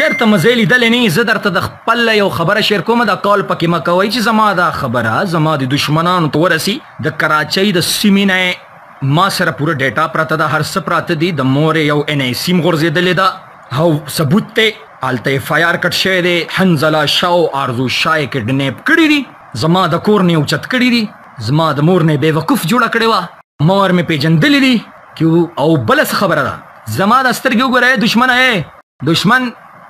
چېرته مزه لیدلې نه زه درته د خپل یو خبره شیر کومه دا کال پکې مه کوئ چې زما دا خبره زما د دشمنانو ته ورسي د کراچۍ د سیمې نه ما سره پوره ډیټا پراته ده هر څه پراته دي د مورې یو NIC م غورځېدلې ده او ثبوت دی هلته FIR کټ شوی دی حنزله شاه او آرزو شاه یې کډنیپ کړي دي زما د کور نه یې اوچت کړي دي زما د مور نه یې بېوقوف جوړه کړې وه مور مې پېژندلې دي او بله څه خبره ده زما د سترګې وګوره دشمنه دشمن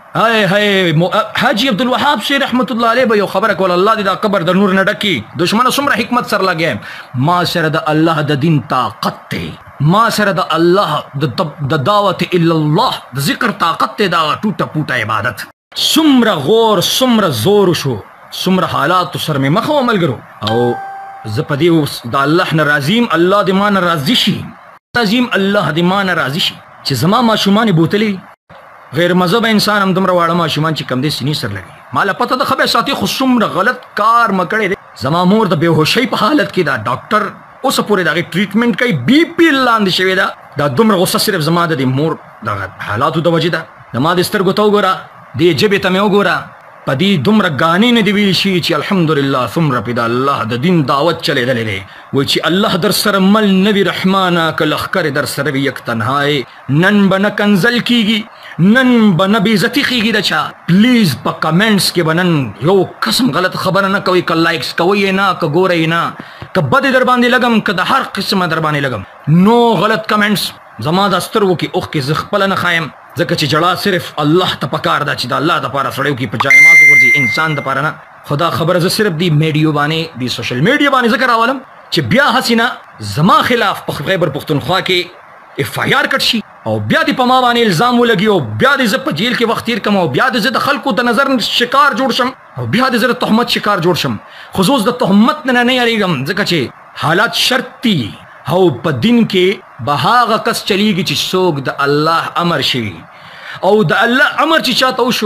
حاجی عبدالوهاب شیخ رحمت الله علیه به یو خبره کوله الله دې دا قبر د نور نه ډکي دشمنه څومره حکمت سره لګیم ما سره د الله د دین طاقت دی ما سره د الله د دعوت الا الله د ذکر طاقت دی دا ټوټه پوټه عبادت څومره غور څومره زور شو څومره حالاتو سره مې مخ وه ملګرو او زه په دې د الله نه راضي یم الله دې ما نه راضي شي راضي یم الله دې ما نه راضي شي چې زما ماشومان یې بوتلي غیر مذهب انسان هم دومره واړه ماشومان چې کم دي سینې سر لګي ما له پته د خبر ساتي خو څومره غلط کار مه کړی دی زما مور د بېهوشۍ په حالت کې دا ډاکټر اوسه پورې د هغې ټریټمنټ کوي BP لاندې شوې ده دا دومره غصه صرف زما د دې مور دغه حالاتو د وجې ده زما د سترګو ته وګوره دې ژبې ته مې وګوره په دې دومره ګانې نه دي ویل شي چې الحمدلله څومره پې د الله د دین دعوت چلېدلی دی وایي چې الله در سره مل نه وي رحمانه که لښکر در سره وي یک تنهای نن به نه کنزل کیږي نن به نه بېعزتي خیږي د چا پلیز په کمنټس کې به نن یو قسم غلط خبره نه کوئ که لایکس کوئ یې نه که ګورئ یې نه که بدې در باندې لګم که د هر قسمه در باندې لګم نو غلط کمنټس زما د سترګو کې اوښکې زه خپله نه خایم ځکه چې جړا صرف الله ته پکار ده چې د الله دپاره سړی وکړي په جایماز وګرځي انسان دپاره نه خو دا خبره زه صرف دی میډیو باندې د سوشل میډیا باندې ځکه راولم چې بیا هسې نه زما خلاف په خیبر پښتونخوا کې FIR کټ شي او بیا دې په ما باندې الزام ولګي او بیا دې زه په جیل کې وخت تیر کړم او بیا دې زه د خلکو د نظر شکار جوړ شم او بیا دې زه د تهمت شکار جوړ شم خو زه اوس د تهمت نه یریږم ځکه چې حالات شرط دي او په دین کې به هغه کس چلیږي چې څوک د الله امر شوي او د الله امر چې چاته وشو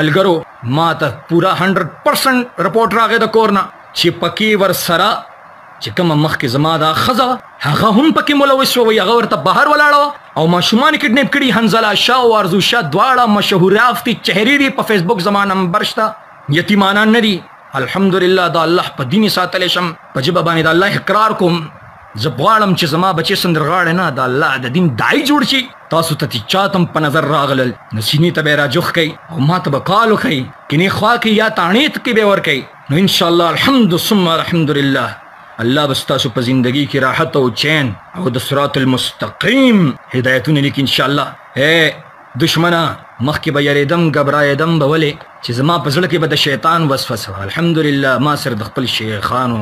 ملګرو ما ته پوره 100% رپورټ راغی د کور نه چې پکې ورسره چې کومه مخکې زما دا ښځه هغه هم پکې ملوث وه هغه ورته بهر ولاړه وه او ماشومان یې کډنیپ کړي حنزله شاه او آرزو شاه دواړه مشهورافتی چهرې دي په فیسبوک زما نمبر شته یتیمانان نه دي الحمدلله د الله په دین یې ساتلی شم په ژبه باندې د الله اقرار کوم زه غواړم چې زما بچې سندرغاړی نه د الله د دین داعي جوړ شي تاسو ته چې چاته هم په نظر راغلل نو سینې ته به یې راجوخ کوئ او ما ته به کال وښئ کنې خوا کې یا تاڼې کې به یې ورکوئ نو انشاءالله الحمد ثم الحمدلله الله به ستاسو په زندګي کې راحت او چین او د صراط المستقیم هدایتونه لیکي انشاءالله دشمنه مخکې به یریدم ګبرایدم به ولې چې زما په زړه کې به د شیطان وسوسه الحمدلله ما سره د خپل شیخانو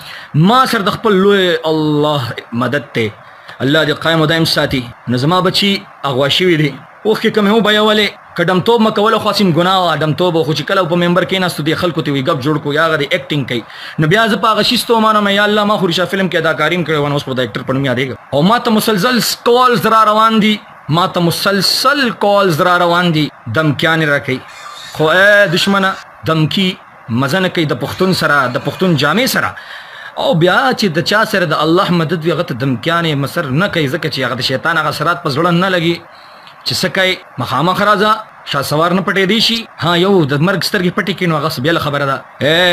ما سره د خپل لوی الله مدد دی الله دې قایم و دایم ساتي نو زما بچي اغوا شوي دي اوښکې که مې وبیولې که ډمتوب مه کوله خو هسې ګناه وه ډمتوب خو چې کله په ممبر کېناستو دې خلکو ته وي ګپ جوړ کړو یا هغه د ایکټینګ کوي نو بیا زه په هغه شي ستومانم یا الله ما خو ریشا فلم کې اداکاري م کړې وه نو اوس په د ایکټر په نوم یادېږم او ما ته مسلسل کالز را روان دي ما ته مسلسل کالز را روان دي دمکیانې راکوي خو دشمنه دمکي مزه نه کوي د پښتون سره د پښتون جامې سره او بیا چې د چا سره د الله مدد وي هغه ته دمکیانې مسر نه کوي ځکه چې هغه د شیطان هغه اثرات په زړه نه لګي چې څه کوي مخامخ راځه شاه سوار نه پټېدی شي ها یو د مرګ سترګې پټې کړي نو هغه بېله خبره ده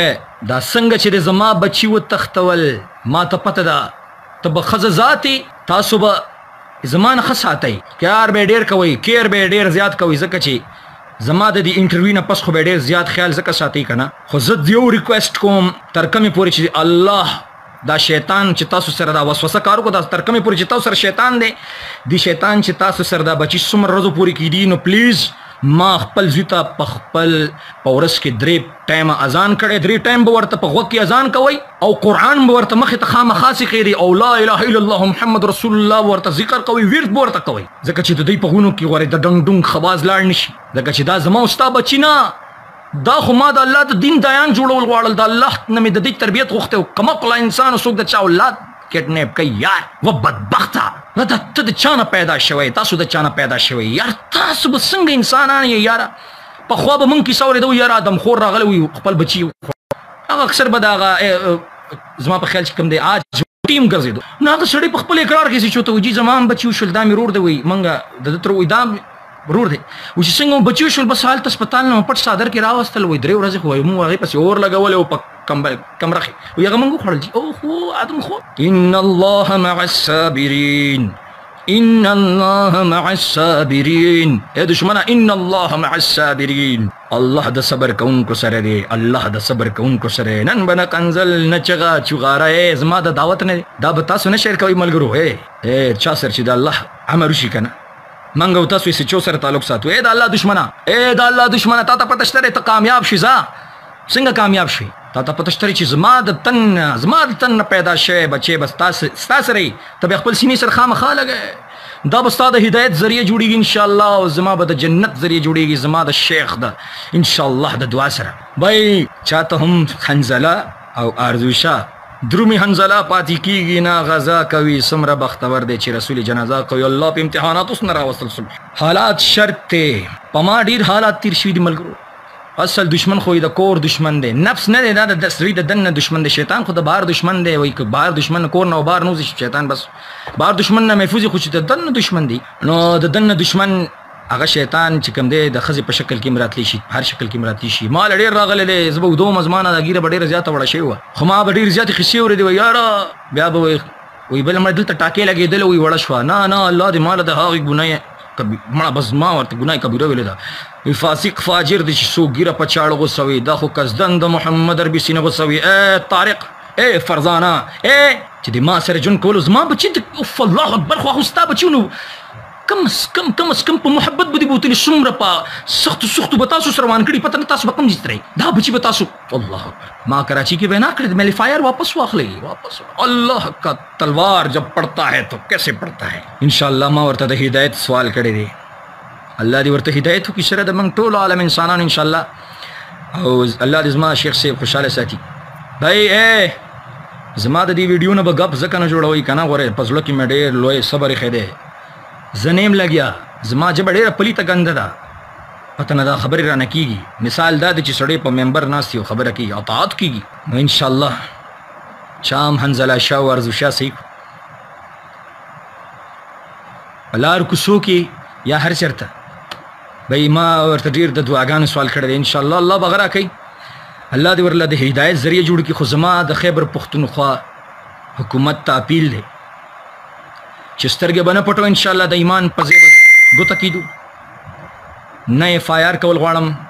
دا څنګه چې د زما بچي وتښتول ما ته پته ده ته به ښځه ذاتې تاسو به زما نه ښه ساتئ کار به یې ډېر کوئ کیر به یې ډېر زیات کوئ ځکه چې زما د دې انټرویو نه پس خو به یې ډېر زیات خیال ځکه ساتئ که نه خو زه یو ریکویسټ کوم تر کومې پورې چې الله دا شیطان چې تاسو سره دا وسوسه کار وکړو دا تر کومې پورې چې تاسو سره شیطان دی دی شیطان چې تاسو سره دا بچي څومره ورځو پورې کېدي نو پلیز ما خپل زوی ته په خپل په ورځ کې 3 ټایمه اذان کړی 3 ټایم به ورته په غوږ کې اذان کوئ او قرآن به ورته مخې ته خامخا سیښئ او لا اله الا الله محمد رسول الله ورته ذکر کوئ ورد به ورته کوئ ځکه چې د دوی په غونو کې غواړئ د ډنګ ډونګ خواز لاړ نه شي ځکه چې دا زما او ستا بچي نه دا خو ما د الله د دین دایان جوړول غواړل د الله نه مې د دې تربیت غوښتی و کمقله انسان څوک د چا اولاد کډنیپ کوي یار و بدبخته دا ته د چا نه پیدا شوی تاسو د چا نه پیدا شوی یار تاسو به څنګه انسانان یې یاره پخوا به مونږ کیسه اورېدو یاره آدمخور راغلی وي خپل بچي هغه اکثر به د هغه زما په خیال چې کوم دی آج ټیم ګرځېدو نو هغه سړی په خپل اقرار کې چې چوته وجي زما هم بچي وشول دا مې ورور دی وایي مونږ د ده تر وایي دا ورور دی و چې څنګه بچو شول بس حالت هسپتال نه پټ صادر کې راوستل وای 3 ورځې خو مو هغه پسې اور لګول او په کمره کې و هغه موږ خوړل او خو ادم خو ان الله مع الصابرین ان الله مع الصابرین اے دشمنه ان الله مع الصابرین الله د صبر کوونکو سره دی الله د صبر کوونکو سره نن بنا کنزل نچغا چغاره زما د دعوت نه دا به تاسو نه شیر کوي ملګرو اے چا سر چې د الله امر وشي کنه منګو تاسو یې چو سره تعلق ساتو اے د الله دشمنه اے د الله دشمنه تا ته پته شته ته کامیاب شې څنګه کامیاب شې تا ته پته شته چې زما د تن پیدا شې بچي بس تاسو رہی ته خپل سینې سره خامخا لګې دا بس د هدایت ذریعہ جوړیږي ان شاء الله او زما به د جنت ذریعہ جوړیږي زما د شیخ د ان شاء الله د دعا سره بای چاته هم حنزله او ارزوشا درومي حنزله پاتې کیږي نه غزا کوي سمره بختور دی چې رسول جنازه کوي الله په امتحانات اوس نه راوستل صبح حالات شرط ته پما ډیر حالات تیر شوي دي ملګرو اصل دشمن خو د کور دشمن دی نفس نه دی دا د سری د دنه دشمن دی شیطان خو د بهر دشمن دی وای که بهر دشمن کور نه بهر نوځي شیطان بس بهر دشمن نه محفوظ خو چې د دنه دشمن دی نو د دنه دشمن هغه شیطان چې کوم دی د خزي په شکل کې مراتلی شي هر شکل کې مراتلی شي مال ډیر راغلی دی زبو دوه مزمانه د ګیره ډیر زیاته وړه شي و خو ما ډیر زیات خسي ور دی یار بیا به وی بل ما دلته ټاکې لګېدل وی وړه شو نه الله دې مال د هغه ګناه کبي ما بس ما ورته ګناه کبیره ویل دا وی فاسق فاجر دي چې سو ګیره په چاړو غوسوي دا خو قصدن د محمد عربي سینه غوسوي اے طارق اے فرزانه اے چې د ما سره جون کول زما بچی اوف الله اکبر خو استا بچونو کم په محبت بده بوتلی څومره په سخت به تاسو سره روان کړي پته نه تاسو به کوم ځای دا بچی به تاسو الله اکبر ما کراچی کې بنا کړی مې فایر واپس واخلي واپس الله کا تلوار جب پڑتا ہے تو کیسے پڑتا ہے انشاءاللہ ما ورته د هدایت سوال کړی دی الله دې ورته هدایت وکړي سره د موږ ټول عالم انسانان انشاءالله او الله دې زما شیخ صاحب خوشاله ساتي بھائی اے زما د دې ویډیو نه به غپ ځکه نه جوړوي کنه غوړې پزړه کې مې ډېر لوی صبر خېده زنیم لګیا زما جب ډېره پلیته ګنده ده پته نه دا خبرې رانه کیږي مثال دا چې سړی په ممبر ناست یو خبره کوي اطاعت کیږي نو انشاءالله شام حنزله شاه ورزو شاه سیخ لار کوڅو کې یا هر چرته بای ما ورته ډېر د دعاګانو سوال کړی دی انشاءالله الله به غره کوي الله دې ورله د هدایت ذریعہ جوړ کړي خو زما د خیبر پښتونخوا حکومت ته اپیل دی چې سترګې به نه پټو انشاءالله د ایمان په ځای به ګوته کیدو نه یې فایر کول غواړم